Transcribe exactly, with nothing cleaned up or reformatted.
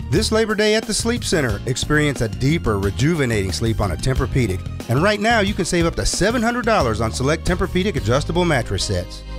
This Labor Day at the Sleep Center, experience a deeper, rejuvenating sleep on a Tempur-Pedic. And right now, you can save up to seven hundred dollars on select Tempur-Pedic adjustable mattress sets.